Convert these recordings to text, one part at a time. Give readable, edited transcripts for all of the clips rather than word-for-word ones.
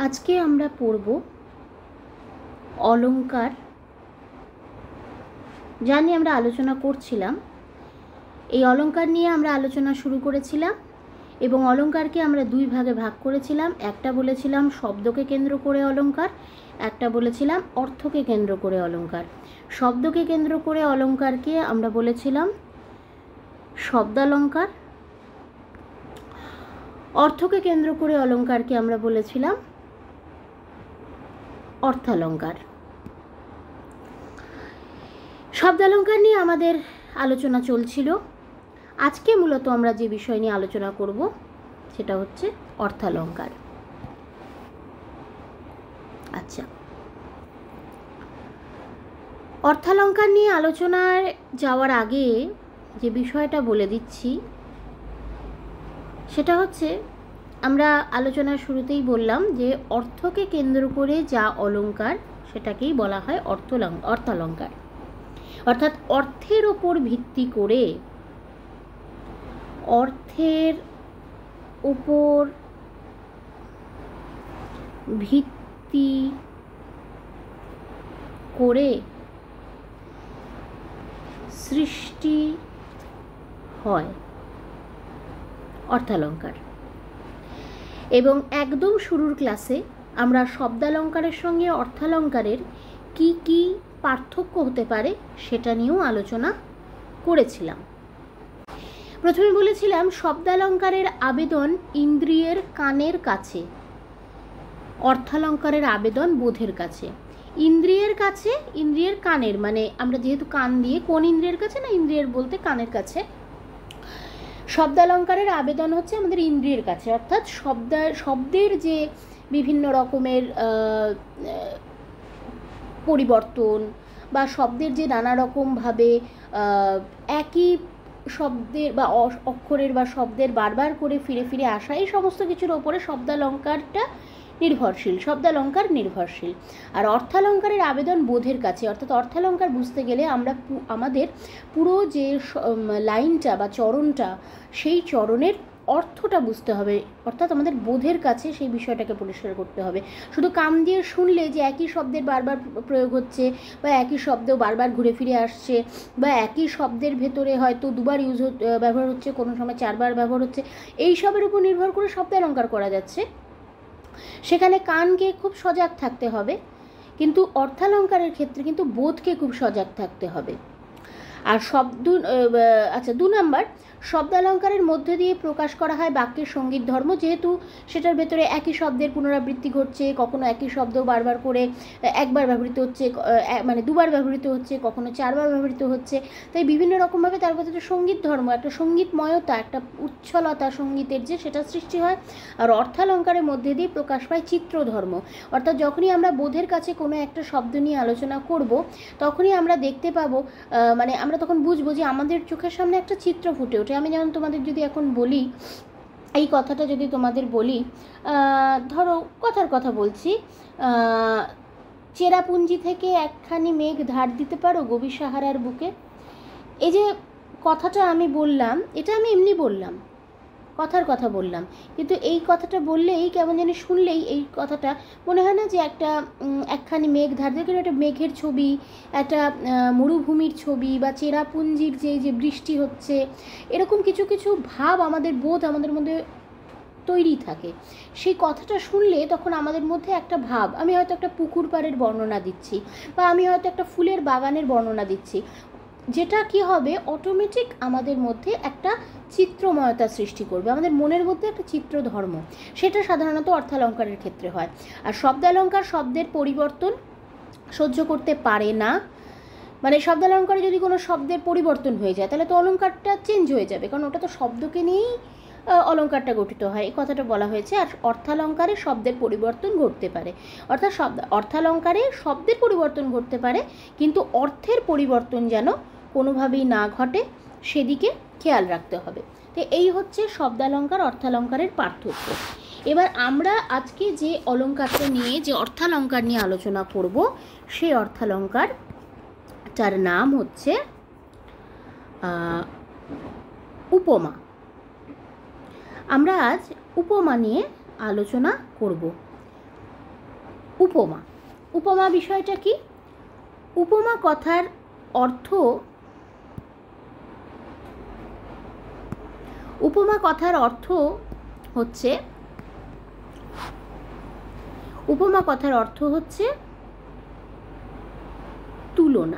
আজকে আমরা পড়ব অলংকার। যা নিয়ে আমরা আলোচনা করছিলাম, এই অলংকার নিয়ে আমরা আলোচনা শুরু করেছিলাম এবং অলংকারকে আমরা দুই ভাগে ভাগ করেছিলাম। একটা বলেছিলাম শব্দকে কেন্দ্র করে অলংকার, একটা বলেছিলাম অর্থকে কেন্দ্র করে অলংকার। শব্দকে কেন্দ্র করে অলংকারকে আমরা বলেছিলাম শব্দালংকার, অর্থকে কেন্দ্র করে অলংকারকে আমরা বলেছিলাম অর্থালংকার। শব্দালংকার নিয়ে আমাদের আলোচনা চলছিল। আজকে মূলত আমরা যে বিষয় নিয়ে আলোচনা করব সেটা হচ্ছে অর্থালংকার। আচ্ছা, অর্থালংকার নিয়ে আলোচনায় যাওয়ার আগে যে বিষয়টা বলে দিচ্ছি সেটা হচ্ছে, আমরা আলোচনার শুরুতেই বললাম যে অর্থকে কেন্দ্র করে যা অলংকার সেটাকেই বলা হয় অর্থালংকার। অর্থাৎ অর্থের ওপর ভিত্তি করে, অর্থের উপর ভিত্তি করে সৃষ্টি হয় অর্থালংকার। এবং একদম শুরুর ক্লাসে আমরা শব্দালংকারের সঙ্গে অর্থালংকারের কি কি পার্থক্য হতে পারে সেটা নিয়েও আলোচনা করেছিলাম। প্রথমে বলেছিলাম শব্দালংকারের আবেদন ইন্দ্রিয়ের কানের কাছে, অর্থালংকারের আবেদন বোধের কাছে। ইন্দ্রিয়ের কাছে, ইন্দ্রিয়ের কানের, মানে আমরা যেহেতু কান দিয়ে, কোন ইন্দ্রিয়ের কাছে না, ইন্দ্রিয়ের বলতে কানের কাছে। শব্দালংকারের আবেদন হচ্ছে আমাদের ইন্দ্রিয়ের কাছে, অর্থাৎ শব্দের যে বিভিন্ন রকমের পরিবর্তন বা শব্দের যে নানা রকমভাবে একই শব্দের বা অক্ষরের বা শব্দের বারবার করে ফিরে ফিরে আসা, এই সমস্ত কিছুর ওপরে শব্দালংকারটা নির্ভরশীল, শব্দালংকার নির্ভরশীল। আর অর্থালংকারের আবেদন বোধের কাছে, অর্থাৎ অর্থালংকার বুঝতে গেলে আমরা আমাদের পুরো যে লাইনটা বা চরণটা, সেই চরণের অর্থটা বুঝতে হবে, অর্থাৎ আমাদের বোধের কাছে সেই বিষয়টাকে পরিষ্কার করতে হবে। শুধু কান দিয়ে শুনলে যে একই শব্দের বারবার প্রয়োগ হচ্ছে বা একই শব্দ বারবার ঘুরে ফিরে আসছে বা একই শব্দের ভেতরে হয়তো দুবার ব্যবহার হচ্ছে, কোনো সময় চারবার ব্যবহার হচ্ছে, এই সবের উপর নির্ভর করে শব্দালংকার করা যাচ্ছে, সেখানে কানকে খুব সজাগ থাকতে হবে। কিন্তু অর্থালংকারের ক্ষেত্রে কিন্তু বোধকে খুব সজাগ থাকতে হবে। আর আচ্ছা, 2 নাম্বার, শব্দালংকারের মধ্যে দিয়ে প্রকাশ করা হয় বাক্যের সঙ্গীত ধর্ম, যেহেতু সেটার ভেতরে একই শব্দের পুনরাবৃত্তি ঘটছে, কখনো একই শব্দ বারবার করে একবার ব্যবহৃত হচ্ছে, মানে দুবার ব্যবহৃত হচ্ছে, কখনো চারবার ব্যবহৃত হচ্ছে, তাই বিভিন্ন রকমভাবে তার ভেতরে সঙ্গীত ধর্ম, একটা সঙ্গীতময়তা, একটা উচ্ছলতা সঙ্গীতের যে, সেটা সৃষ্টি হয়। আর অর্থালংকারের মধ্যে দিয়ে প্রকাশ পায় চিত্রধর্ম, অর্থাৎ যখনই আমরা বোধের কাছে কোনো একটা শব্দ নিয়ে আলোচনা করব তখনই আমরা দেখতে পাবো, মানে আমরা তখন বুঝবো যে আমাদের চোখের সামনে একটা চিত্র ফুটে ওঠে। আমি যেমন তোমাদের যদি এখন বলি, এই কথাটা যদি তোমাদের বলি, ধরো কথার কথা বলছি, চেরাপুঞ্জি থেকে একখানি মেঘ ধার দিতে পারো গভীর সাহারার বুকে। এই যে কথাটা আমি বললাম, এটা আমি এমনি বললাম, কথার কথা বললাম, কিন্তু এই কথাটা বললেই কেমন জানি, শুনলেই এই কথাটা মনে হয় না যে একখানি মেঘ ধার দিয়ে, একটা মেঘের ছবি, একটা মরুভূমির ছবি বা চেরাপুঞ্জির যে বৃষ্টি হচ্ছে, এরকম কিছু কিছু ভাব আমাদের বোধ আমাদের মধ্যে তৈরি থাকে। সেই কথাটা শুনলে তখন আমাদের মধ্যে একটা ভাব, আমি হয়তো একটা পুকুর পাড়ের বর্ণনা দিচ্ছি বা আমি হয়তো একটা ফুলের বাগানের বর্ণনা দিচ্ছি, যেটা কি হবে, অটোমেটিক আমাদের মধ্যে একটা চিত্রময়তা সৃষ্টি করবে, আমাদের মনের মধ্যে একটা চিত্রধর্ম। সেটা সাধারণত অর্থালংকারের ক্ষেত্রে হয়। আর শব্দালংকার শব্দের পরিবর্তন সহ্য করতে পারে না, মানে শব্দালংকারে যদি কোনো শব্দের পরিবর্তন হয়ে যায় তাহলে তো অলংকারটা চেঞ্জ হয়ে যাবে, কারণ ওটা তো শব্দকে নিয়েই অলংকারটা গঠিত হয়, এই কথাটা বলা হয়েছে। আর অর্থালংকারে শব্দের পরিবর্তন ঘটতে পারে, অর্থাৎ অর্থালংকারে শব্দের পরিবর্তন ঘটতে পারে, কিন্তু অর্থের পরিবর্তন যেন কোনোভাবেই না ঘটে, সেদিকে খেয়াল রাখতে হবে। তো এই হচ্ছে শব্দালংকার অর্থালংকারের পার্থক্য। এবার আমরা আজকে যে অলংকারটা নিয়ে, যে অর্থালংকার নিয়ে আলোচনা করব, সেই অলংকারটার নাম হচ্ছে উপমা। আমরা আজ উপমা নিয়ে আলোচনা করব। উপমা। উপমা বিষয়টা কি? উপমা কথার অর্থ, উপমা কথার অর্থ হচ্ছে, উপমা কথার অর্থ হচ্ছে তুলনা।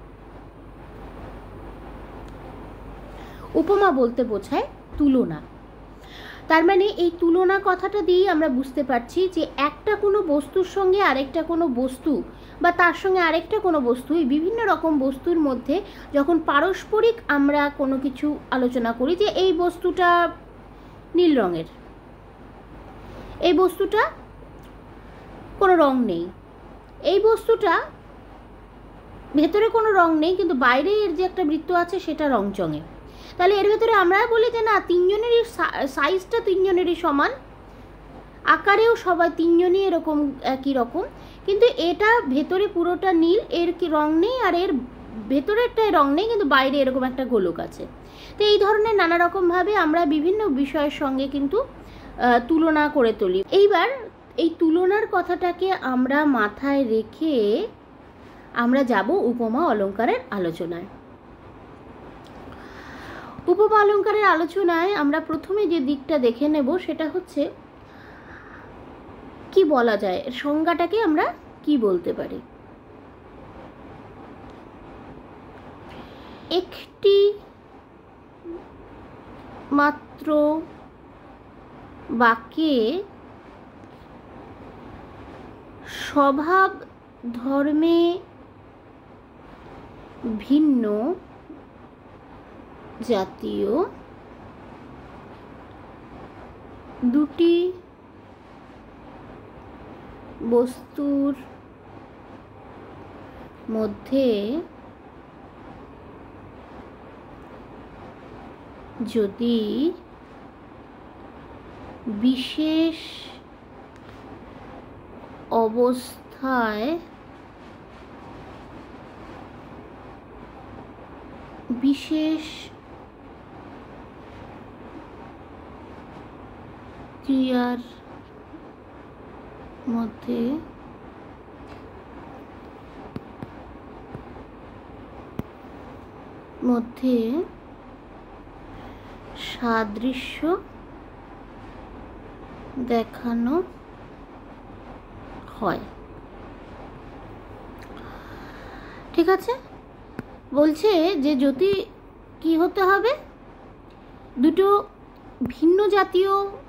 উপমা বলতে বোঝায় তুলনা। তার মানে এই তুলনা কথাটা দিয়েই আমরা বুঝতে পারছি যে একটা কোনো বস্তুর সঙ্গে আরেকটা কোনো বস্তু বা তার সঙ্গে আরেকটা কোনো বস্তু, এই বিভিন্ন রকম বস্তুর মধ্যে যখন পারস্পরিক আমরা কোনো কিছু আলোচনা করি, যে এই বস্তুটা নীল রঙের, এই বস্তুটা কোনো রং নেই, এই বস্তুটা ভেতরে কোনো রং নেই কিন্তু বাইরে এর যে একটা বৃত্ত আছে সেটা রংচঙে, তাহলে এর ভেতরে আমরা বলি যে না, তিনজনেরই সাইজটা তিনজনেরই সমান, আকারেও সবাই তিনজনই এরকম একই রকম, কিন্তু এটা ভেতরে পুরোটা নীল, এর কি রং নেই, আর এর ভেতরেরটায় রং নেই কিন্তু বাইরে এরকম একটা গোলক আছে। তো এই ধরনের নানা রকমভাবে আমরা বিভিন্ন বিষয়ের সঙ্গে কিন্তু তুলনা করে তুলি। এইবার এই তুলনার কথাটাকে আমরা মাথায় রেখে আমরা যাব উপমা অলঙ্কারের আলোচনায়। উপমা অলঙ্কারের আলোচনায় আমরা প্রথমে যে দিকটা দেখে নেব সেটা হচ্ছে কি বলা যায়, এর সংজ্ঞাটাকে আমরা কি বলতে পারি। একটি মাত্র বাক্যে স্বভাব ধর্মে ভিন্ন জাতীয় দুটি বস্তুর মধ্যে যদি বিশেষ অবস্থায় বিশেষ ক্রিয়ার মধ্যে সাদৃশ্য দেখানো হয়। ঠিক আছে, বলছে যে যদি কি হতে হবে, দুটো ভিন্ন জাতীয়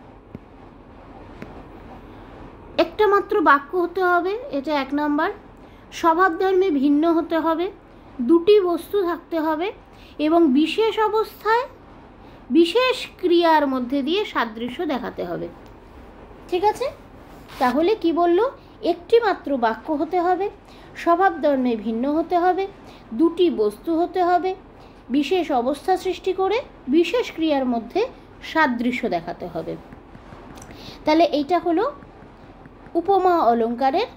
একটা মাত্র বাক্য হতে হবে, এটা এক নাম্বার। স্বভাব ধর্মে ভিন্ন হতে হবে, দুটি বস্তু থাকতে হবে এবং বিশেষ অবস্থায় বিশেষ ক্রিয়ার মধ্যে দিয়ে সাদৃশ্য দেখাতে হবে। ঠিক আছে, তাহলে কি বলল, একটি মাত্র বাক্য হতে হবে, স্বভাব ধর্মে ভিন্ন হতে হবে, দুটি বস্তু হতে হবে, বিশেষ অবস্থা সৃষ্টি করে বিশেষ ক্রিয়ার মধ্যে সাদৃশ্য দেখাতে হবে। তাহলে এইটা হলো উপমা অলঙ্কারের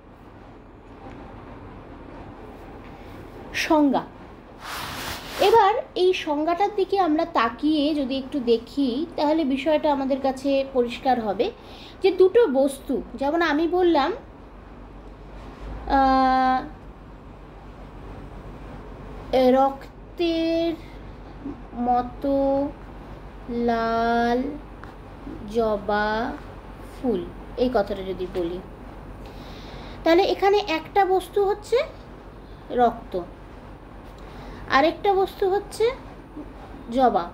সংজ্ঞা। এবার এই সংজ্ঞাটার দিকে আমরা তাকিয়ে যদি একটু দেখি তাহলে বিষয়টা আমাদের কাছে পরিষ্কার হবে যে দুটো বস্তু, যেমন আমি বললাম রক্তের মতো লাল জবা ফুল, এই কথাটা যদি বলি তাহলে এখানে একটা বস্তু হচ্ছে রক্ত, আরেকটা বস্তু হচ্ছে জবা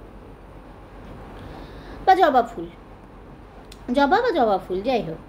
বা জবা ফুল, জবা বা জবা ফুল যাই হোক।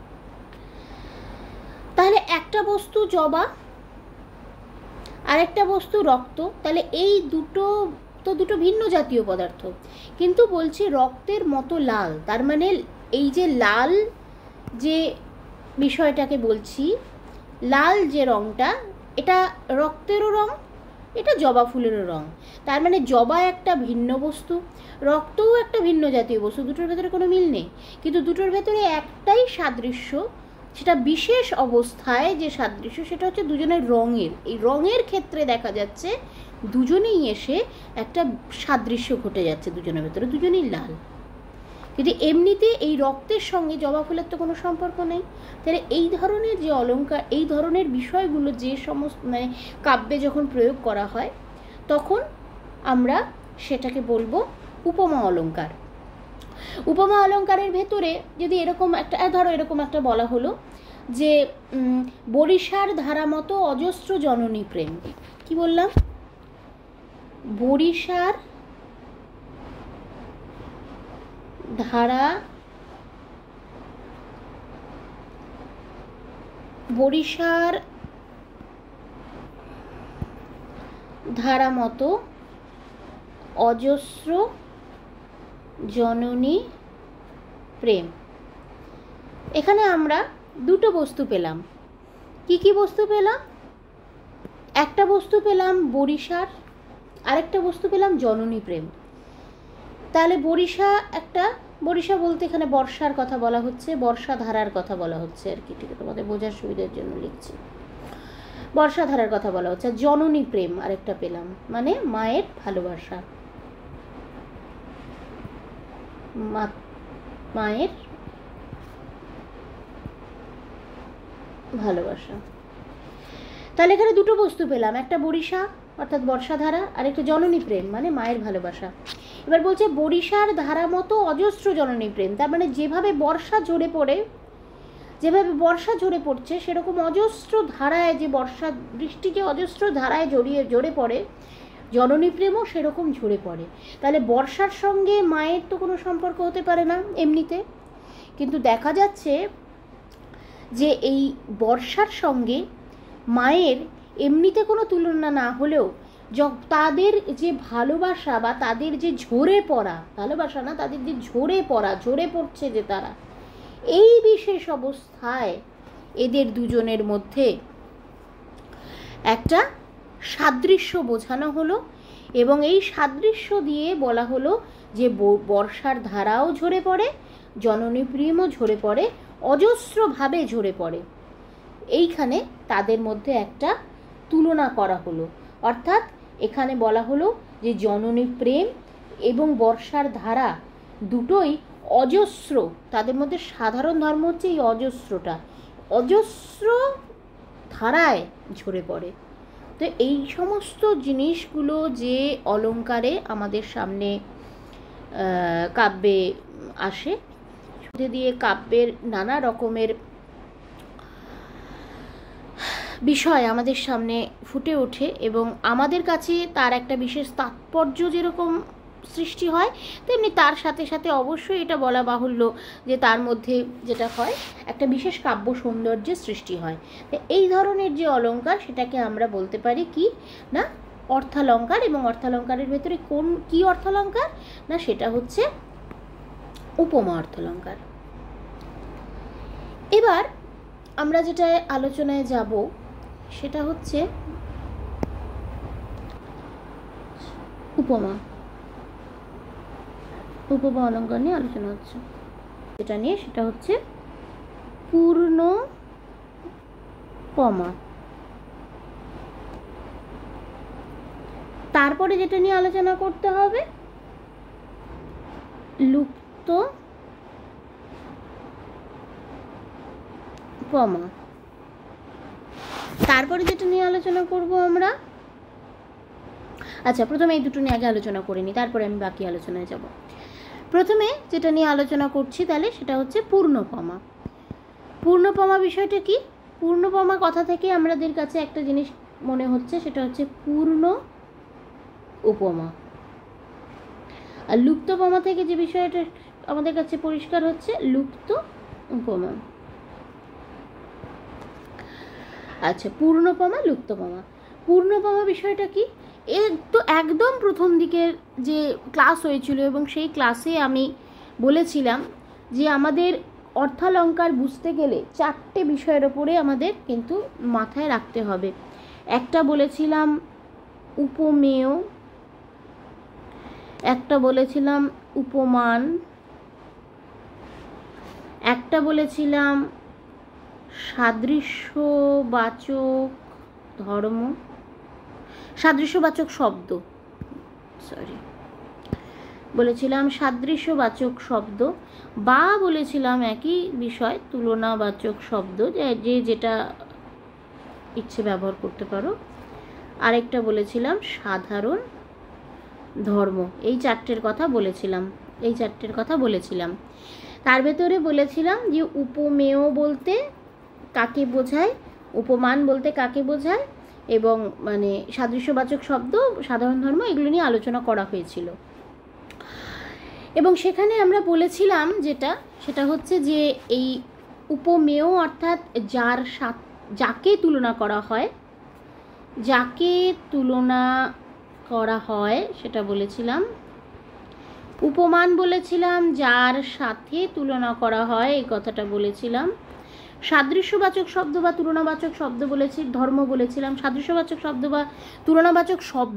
তাহলে একটা বস্তু জবা, আরেকটা বস্তু রক্ত, তাহলে এই দুটো তো দুটো ভিন্ন জাতীয় পদার্থ, কিন্তু বলছে রক্তের মতো লাল, তার মানে এই যে লাল যে বিষয়টাকে বলছি, লাল যে রঙটা, এটা রক্তেরও রঙ, এটা জবা ফুলেরও রঙ। তার মানে জবা একটা ভিন্ন বস্তু, রক্তও একটা ভিন্ন জাতীয় বস্তু, দুটোর ভেতরে কোনো মিল নেই, কিন্তু দুটোর ভেতরে একটাই সাদৃশ্য, সেটা বিশেষ অবস্থায় যে সাদৃশ্য সেটা হচ্ছে দুজনের রঙের। এই রঙের ক্ষেত্রে দেখা যাচ্ছে দুজনেই এসে একটা সাদৃশ্য ঘটে যাচ্ছে, দুজনের ভেতরে দুজনেই লাল। কিন্তু এমনিতে এই রক্তের সঙ্গে জবা ফুলের তো কোনো সম্পর্ক নেই। তাহলে এই ধরনের যে অলঙ্কার, এই ধরনের বিষয়গুলো যে সমস্ত মানে কাব্যে যখন প্রয়োগ করা হয় তখন আমরা সেটাকে বলবো উপমা অলঙ্কার। উপমা অলঙ্কারের ভেতরে যদি এরকম একটা, ধরো এরকম একটা বলা হলো যে বরিশার ধারা মতো অজস্র জননী প্রেম। কি বললাম? বরিশার ধারা, বরিশার ধারা মতো অজস্র জননী প্রেম। এখানে আমরা দুটো বস্তু পেলাম। কি কি বস্তু পেলাম? একটা বস্তু পেলাম বরিশার, আরেকটা বস্তু পেলাম জননী প্রেম। তাহলে বরিশা একটা, বরিশা বলতে এখানে বর্ষার কথা বলা হচ্ছে, বর্ষা ধারার কথা বলা হচ্ছে আর কি, ঠিক আছে, তোমাদের বোঝার সুবিধার জন্য লিখছি। বর্ষা ধারার কথা বলা হচ্ছে। জননী প্রেম আরেকটা পেলাম, মানে মায়ের ভালোবাসা, মায়ের ভালোবাসা। তাহলে এখানে দুটো বস্তু পেলাম, একটা বরিশা অর্থাৎ বর্ষাধারা, আর একটা জননী প্রেম মানে মায়ের ভালোবাসা। এবার বলছে বরিশার ধারা মতো অজস্র জননী প্রেম, তার মানে যেভাবে বর্ষা ঝরে পড়ে, যেভাবে বর্ষা ঝরে পড়ছে সেরকম অজস্র ধারায়, যে বর্ষা বৃষ্টি যে অজস্র ধারায় ঝরে পড়ে, জননী প্রেমও সেরকম ঝরে পড়ে। তাহলে বর্ষার সঙ্গে মায়ের তো কোনো সম্পর্ক হতে পারে না এমনিতে, কিন্তু দেখা যাচ্ছে যে এই বর্ষার সঙ্গে মায়ের এমনিতে কোনো তুলনা না হলেও তাদের যে ভালোবাসা বা তাদের যে ঝরে পড়া, ভালোবাসা না, তাদের যে ঝরে পড়া, ঝরে পড়ছে যে তারা, এই বিশেষ অবস্থায় এদের দুজনের মধ্যে একটা সাদৃশ্য বোঝানো হলো, এবং এই সাদৃশ্য দিয়ে বলা হলো যে বর্ষার ধারাও ঝরে পড়ে, জননী প্রেমও ঝরে পড়ে, অজস্রভাবে ঝরে পড়ে। এইখানে তাদের মধ্যে একটা তুলনা করা হলো, অর্থাৎ এখানে বলা হলো যে জননী প্রেম এবং বর্ষার ধারা দুটোই অজস্র, তাদের মধ্যে সাধারণ ধর্ম হচ্ছে এই অজস্রটা, অজস্র ধারায় ঝরে পড়ে। তো এই সমস্ত জিনিসগুলো যে অলঙ্কারে আমাদের সামনে কাব্যে আসে, সেটা দিয়ে কাব্যের নানা রকমের বিষয় আমাদের সামনে ফুটে ওঠে, এবং আমাদের কাছে তার একটা বিশেষ তাৎপর্য যেরকম সৃষ্টি হয়, তেমনি তার সাথে সাথে অবশ্যই এটা বলা বাহুল্য যে তার মধ্যে যেটা হয় একটা বিশেষ কাব্য সৌন্দর্যের সৃষ্টি হয়। তো এই ধরনের যে অলঙ্কার সেটাকে আমরা বলতে পারি কি না অর্থালঙ্কার, এবং অর্থালঙ্কারের ভেতরে কি অর্থালঙ্কার না সেটা হচ্ছে উপমা অর্থালঙ্কার। এবার আমরা যেটা আলোচনায় যাব সেটা হচ্ছে উপমা অলঙ্কার নিয়ে আলোচনা হচ্ছে। যেটা নিয়ে সেটা হচ্ছে পূর্ণপমা। তারপরে যেটা নিয়ে আলোচনা করতে হবে লুপ্তপমা। তারপরে যেটা নিয়ে আলোচনা করব আমরা, আচ্ছা প্রথমে এই দুটো নিয়ে আগে আলোচনা করে নিই, তারপরে আমি বাকি আলোচনায় যাব। প্রথমে যেটা নিয়ে আলোচনা করছি তাহলে সেটা হচ্ছে পূর্ণপমা। পূর্ণপমা বিষয়টা কি? পূর্ণপমা কথা থেকে আমাদের কাছে একটা জিনিস মনে হচ্ছে, সেটা হচ্ছে পূর্ণ উপমা। আর লুপ্তপমা থেকে যে বিষয়টা আমাদের কাছে পরিষ্কার হচ্ছে লুপ্ত উপমা। আচ্ছা, পূর্ণপমা লুপ্তপমা। পূর্ণপমা বিষয়টা কি? তো একদম প্রথম দিকের যে ক্লাস হয়েছিল, এবং সেই ক্লাসে আমি বলেছিলাম যে আমাদের অর্থালঙ্কার বুঝতে গেলে চারটে বিষয়ের ওপরে আমাদের কিন্তু মাথায় রাখতে হবে। একটা বলেছিলাম উপমেয়, একটা বলেছিলাম উপমান, একটা বলেছিলাম সাদৃশ্যবাচক ধর্ম, সাদৃশ্যবাচক শব্দ, বলেছিলাম সাদৃশ্যবাচক শব্দ, বা বলেছিলাম একই বিষয় তুলনাবাচক শব্দ, যে যেটা ইচ্ছে ব্যবহার করতে পারো। আরেকটা বলেছিলাম সাধারণ ধর্ম। এই চারটের কথা বলেছিলাম। তার ভেতরে বলেছিলাম যে উপমেয় বলতে কাকে বোঝায়, উপমান বলতে কাকে বোঝায়, এবং মানে সাদৃশ্যবাচক শব্দ, সাধারণ ধর্ম, এগুলো নিয়ে আলোচনা করা হয়েছিল। এবং সেখানে আমরা বলেছিলাম সেটা হচ্ছে যে এই উপমেয় অর্থাৎ যাকে তুলনা করা হয় সেটা বলেছিলাম। উপমান বলেছিলাম যার সাথে তুলনা করা হয়, এই কথাটা বলেছিলাম। সাদৃশ্যবাচক শব্দ বা তুলনাবাচক শব্দ ধর্ম বলেছিলাম। সাদৃশ্যবাচক শব্দ বা তুলনাবাচক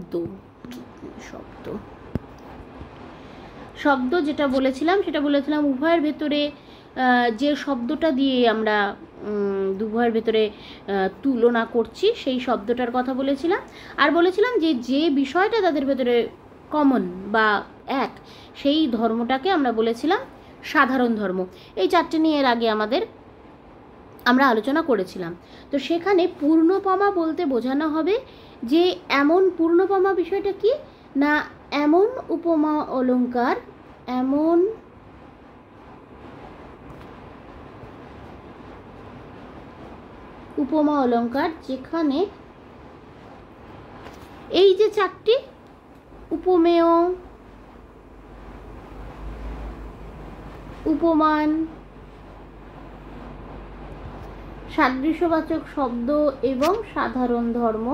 শব্দ যেটা বলেছিলাম সেটা বলেছিলাম উভয়ের ভেতরে যে শব্দটা দিয়ে আমরা উভয়ের ভেতরে তুলনা করছি সেই শব্দটার কথা বলেছিলাম। আর বলেছিলাম যে বিষয়টা তাদের ভেতরে কমন বা এক, সেই ধর্মটাকে আমরা বলেছিলাম সাধারণ ধর্ম। এই চারটে নিয়ে এর আগে আমরা আলোচনা করেছিলাম। তো সেখানে পূর্ণপমা বলতে বোঝানো হবে যে এমন পূর্ণপমা বিষয়টা কি না, এমন উপমা অলঙ্কার যেখানে এই যে চারটি উপমেয়, উপমান, সাদৃশ্যবাচক শব্দ এবং সাধারণ ধর্ম,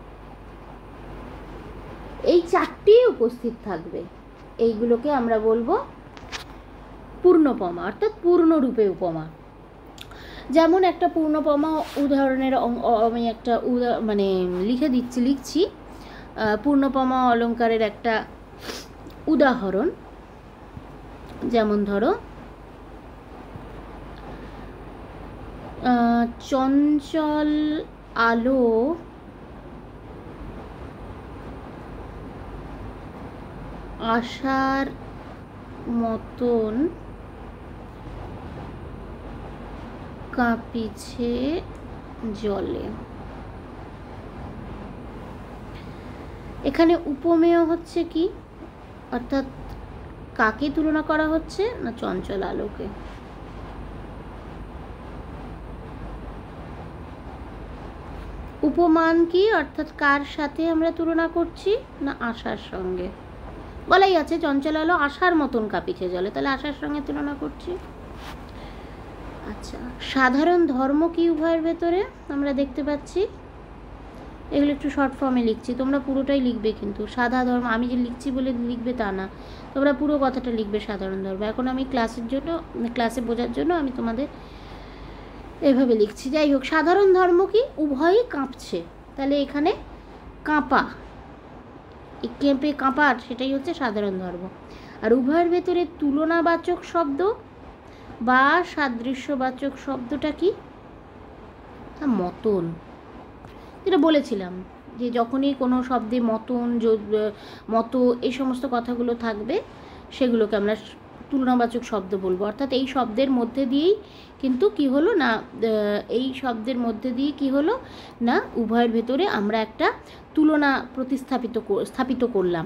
এই চারটি উপস্থিত থাকবে। এইগুলোকে আমরা বলবো পূর্ণপমা অর্থাৎ পূর্ণরূপে উপমা। যেমন একটা পূর্ণপমা উদাহরণের আমি একটা লিখছি পূর্ণপমা অলঙ্কারের একটা উদাহরণ। যেমন ধরো চঞ্চল আলো আশার মতন কাঁপিছে জলে। এখানে উপমেয় হচ্ছে কি, অর্থাৎ কাকে তুলনা করা হচ্ছে না, চঞ্চল আলোকে। উপমান কি, অর্থাৎ কার সাথে আমরা তুলনা করছি না আশার সঙ্গে। বলাই আছে চঞ্চল আলো আশার মতন কাঁপিছে জলে, তাহলে আশার সঙ্গে তুলনা করছি। আচ্ছা, সাধারণ ধর্ম কি উভয়ের ভেতরে আমরা দেখতে পাচ্ছি। এগুলো একটু শর্ট ফর্মে লিখছি, তোমরা পুরোটাই লিখবে কিন্তু। সাদা ধর্ম আমি যে লিখছি বলে লিখবে তা না, তোমরা পুরো কথাটা লিখবে সাধারণ ধর্ম। এখন আমি ক্লাসে বোঝার জন্য আমি তোমাদের এভাবে লিখছি। যাই হোক, সাধারণ ধর্ম কি, উভয়ই কাঁপছে, তাহলে এখানে কাঁপার সেটাই হচ্ছে সাধারণ ধর্ম। আর উভয়ের ভেতরে তুলনাবাচক শব্দ বা সাদৃশ্যবাচক শব্দটা কি, মতন। যেটা বলেছিলাম যে যখনই কোনো শব্দে মতো এই সমস্ত কথাগুলো থাকবে সেগুলোকে আমরা তুলনাবাচক শব্দ বলবো। অর্থাৎ এই শব্দের মধ্যে দিয়েই কিন্তু কি হলো না উভয়ের ভেতরে আমরা একটা তুলনা স্থাপিত করলাম।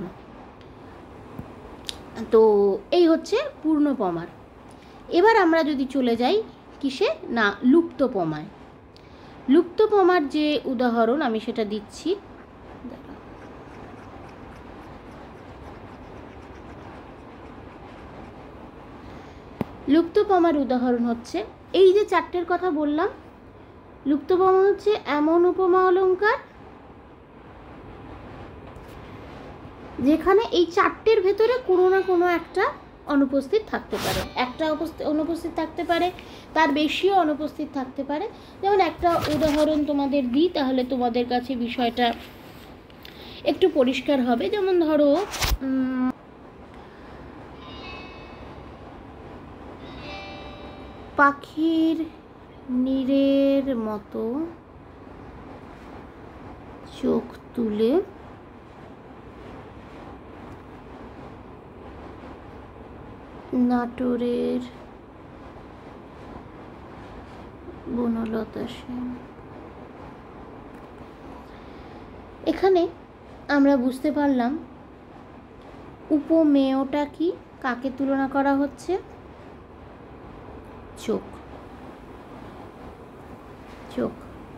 তো এই হচ্ছে পূর্ণপমার। এবার আমরা যদি চলে যাই কিসে না লুপ্তপমায়। লুপ্তপমার যে উদাহরণ আমি সেটা দিচ্ছি। লুপ্তপমার উদাহরণ হচ্ছে এই যে চারটের কথা বললাম। লুপ্তপমা হচ্ছে এমন উপমা অলঙ্কার যেখানে এই চারটের ভেতরে কোনো না কোনো একটা অনুপস্থিত থাকতে পারে, অনুপস্থিত থাকতে পারে, তার বেশিও অনুপস্থিত থাকতে পারে। যেমন একটা উদাহরণ তোমাদের দিই, তাহলে তোমাদের কাছে বিষয়টা একটু পরিষ্কার হবে। যেমন ধরো পাখির নীড়ের মতো চোখ তুলে নাটোরের বনলতা সেন। এখানে আমরা বুঝতে পারলাম উপমেয়টা কি, কাকে তুলনা করা হচ্ছে, চোখ। চোখ।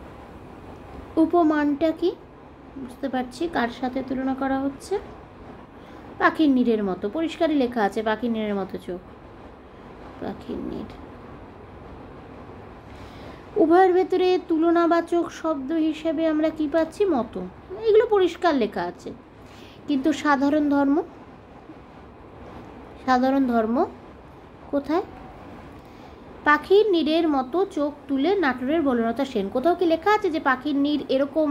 উপমানটা কি বুঝতে পারছি, কার সাথে তুলনা করা হচ্ছে, পাখির নীড়ের মতো। পরিষ্কারই লেখা আছে পাখির নীড়ের মতো চোখ, পাখির নীড়। উভয়ের ভেতরে তুলনাবাচক শব্দ হিসেবে আমরা কি পাচ্ছি, মতো। এগুলো পরিষ্কার লেখা আছে। কিন্তু সাধারণ ধর্ম, সাধারণ ধর্ম কোথায়, পাখির নীড়ের মতো চোখ তুলে নাটোরের বনলতা সেন। কোথাও কি লেখা আছে যে পাখির নীড় এরকম,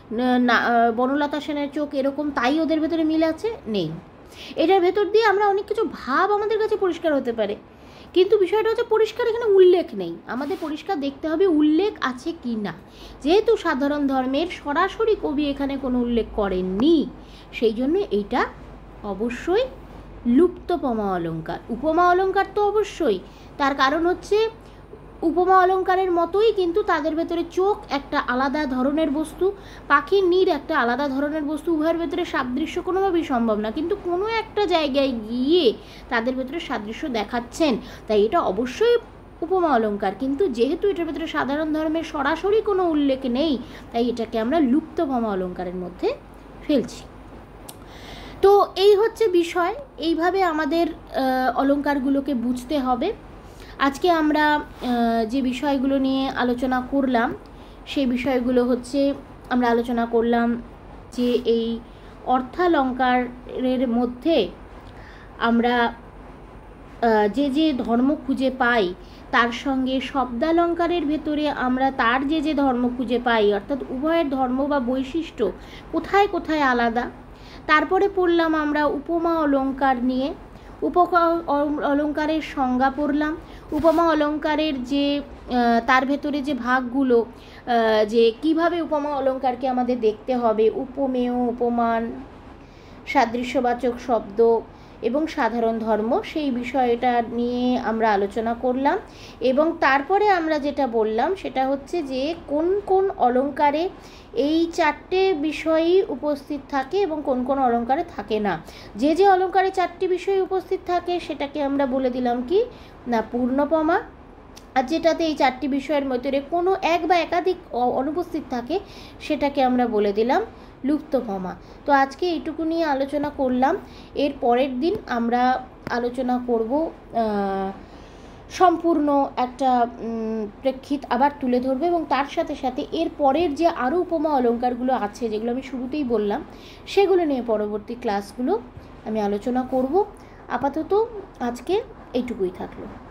বনলতা সেনের চোখ এরকম, তাই ওদের ভেতরে মিল আছে? নেই। এটার ভেতর দিয়ে আমরা অনেক কিছু ভাব আমাদের কাছে পরিষ্কার হতে পারে, কিন্তু বিষয়টা হচ্ছে পরিষ্কার এখানে উল্লেখ নেই। আমাদের পরিষ্কার দেখতে হবে উল্লেখ আছে কি না। যেহেতু সাধারণ ধর্মের সরাসরি কবি এখানে কোনো উল্লেখ করেননি, সেই জন্য এইটা অবশ্যই লুপ্তপমা অলঙ্কার। উপমা অলঙ্কার তো অবশ্যই, তার কারণ হচ্ছে উপমা অলঙ্কারের মতোই কিন্তু তাদের ভেতরে চোখ একটা আলাদা ধরনের বস্তু, পাখির নীড় একটা আলাদা ধরনের বস্তু। উভয়ের ভেতরে সাদৃশ্য কোনোভাবেই সম্ভব না, কিন্তু কোনো একটা জায়গায় গিয়ে তাদের ভেতরে সাদৃশ্য দেখাচ্ছেন, তাই এটা অবশ্যই উপমা অলঙ্কার। কিন্তু যেহেতু এটার ভেতরে সাধারণ ধর্মের সরাসরি কোনো উল্লেখ নেই, তাই এটাকে আমরা লুপ্তপমা অলঙ্কারের মধ্যে ফেলছি। তো এই হচ্ছে বিষয়, এইভাবে আমাদের অলঙ্কারগুলোকে বুঝতে হবে। আজকে আমরা যে বিষয়গুলো নিয়ে আলোচনা করলাম সেই বিষয়গুলো হচ্ছে, আমরা আলোচনা করলাম যে এই অর্থালঙ্কারের মধ্যে আমরা যে যে ধর্ম খুঁজে পাই, তার সঙ্গে শব্দালঙ্কারের ভেতরে আমরা তার যে যে ধর্ম খুঁজে পাই, অর্থাৎ উভয়ের ধর্ম বা বৈশিষ্ট্য কোথায় কোথায় আলাদা। তারপরে পড়লাম আমরা উপমা অলঙ্কার নিয়ে, অলঙ্কারের সংজ্ঞা পড়লাম, উপমা অলঙ্কারের যে তার ভেতরে যে ভাগগুলো, যে কিভাবে উপমা অলঙ্কারকে আমাদের দেখতে হবে, উপমেয়, উপমান, সাদৃশ্যবাচক শব্দ এবং সাধারণ ধর্ম, সেই বিষয়টা নিয়ে আমরা আলোচনা করলাম। এবং তারপরে আমরা যেটা বললাম সেটা হচ্ছে যে কোন কোন অলঙ্কারে এই চারটে বিষয়ই উপস্থিত থাকে এবং কোন কোন অলঙ্কারে থাকে না। যে যে অলঙ্কারে চারটি বিষয় উপস্থিত থাকে সেটাকে আমরা বলে দিলাম কি না, পূর্ণপমা। আর যেটাতে এই চারটি বিষয়ের মধ্যে কোনো এক বা একাধিক অনুপস্থিত থাকে সেটাকে আমরা বলে দিলাম লুপ্তপমা। তো আজকে এইটুকু নিয়ে আলোচনা করলাম। এর পরের দিন আমরা আলোচনা করব সম্পূর্ণ একটা প্রেক্ষিত আবার তুলে ধরবে, এবং তার সাথে সাথে এর পরের যে আরও উপমা অলঙ্কারগুলো আছে, যেগুলো আমি শুরুতেই বললাম, সেগুলো নিয়ে পরবর্তী ক্লাসগুলো আমি আলোচনা করব। আপাতত আজকে এইটুকুই থাকলো।